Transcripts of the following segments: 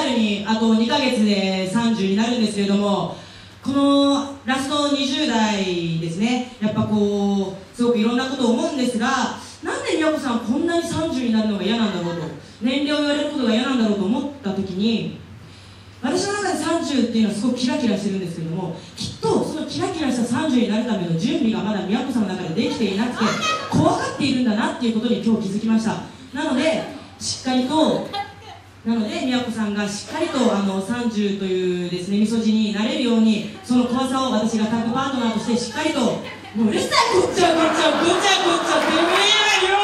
春にあと2ヶ月で30になるんですけれども、このラスト20代ですね、やっぱこうすごくいろんなことを思うんですが、なんで宮子さんこんなに30になるのが嫌なんだろうと、年齢を言われることが嫌なんだろうと思った時に、私の中で30っていうのはすごくキラキラしてるんですけども、きっとそのキラキラした30になるための準備がまだ宮子さんの中でできていなくて、怖がっているんだなっていうことに今日気づきました。なのでしっかりと宮子さんがしっかりと30というですねみそじになれるように、その怖さを私がタッグパートナーとしてしっかりと、もううるさい、こっちゃこっちゃこっちゃこっちゃ、てめえよ、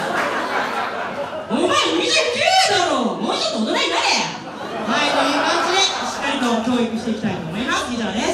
お前29だろ、もうちょっと大人になれ。はい、という感じでしっかりと教育していきたいと思います。以上です。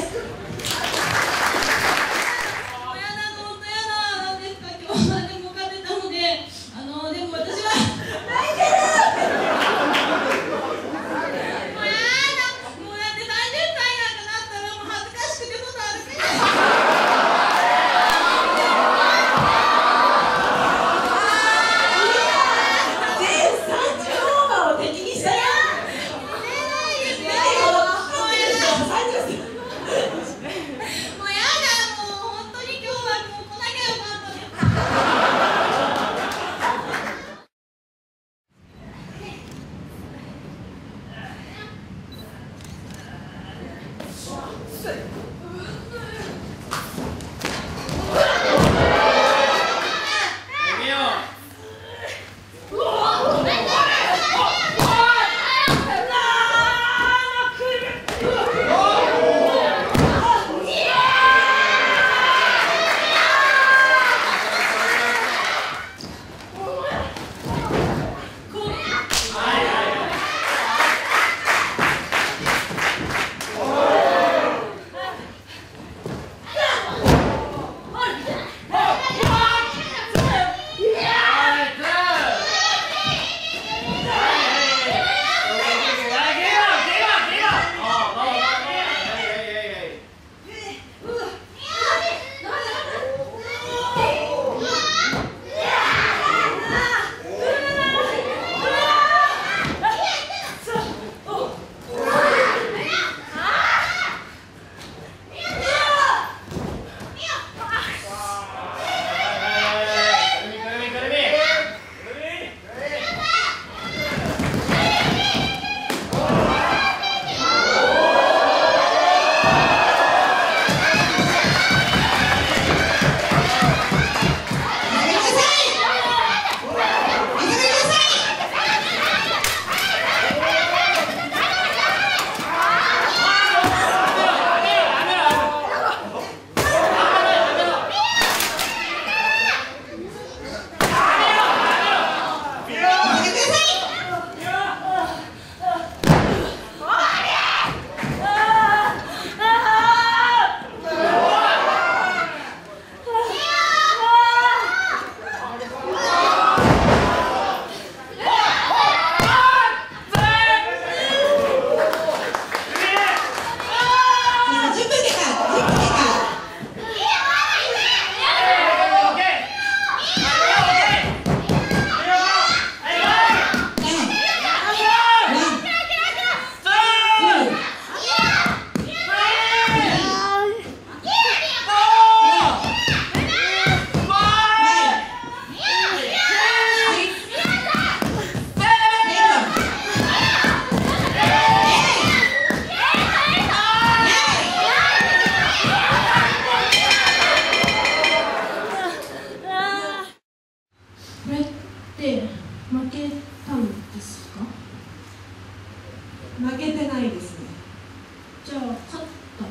負けてないですね。 じゃあ勝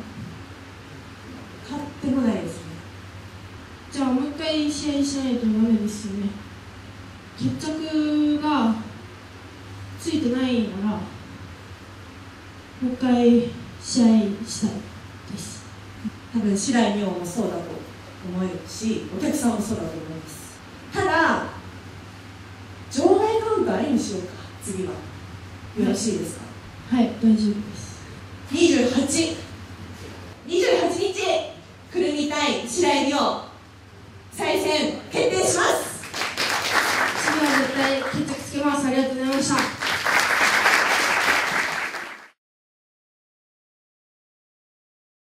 ってもないですね。 じゃあもう一回試合しないとダメですよね。決着がついてないならもう一回試合したいです。 多分白井美桜もそうだと思えるし、お客さんもそうだと思います。ただ場外カウントありにしようか。次はよろしいですか？ はい、大丈夫です。 28